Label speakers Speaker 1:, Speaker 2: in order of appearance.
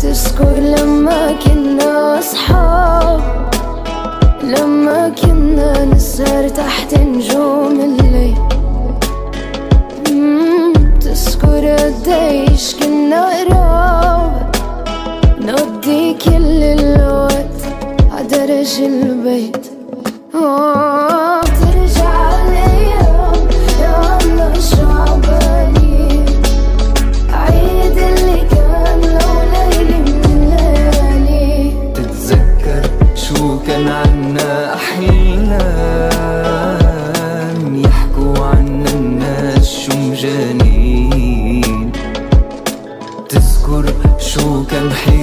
Speaker 1: تذكر لما كنا أصحاب، لما كنا نسهر تحت نجوم الليل. تذكر قديش كنا قراب، نقضي كل الوقت عدرج البيت. ترجع الأيام يا الله شو عبالي، عيد اللي كان لو ليلة من الليالي.
Speaker 2: تتذكر شو كان عنا أحلام، يحكوا عنا الناس شو مجانين. تذكر شو كان حلم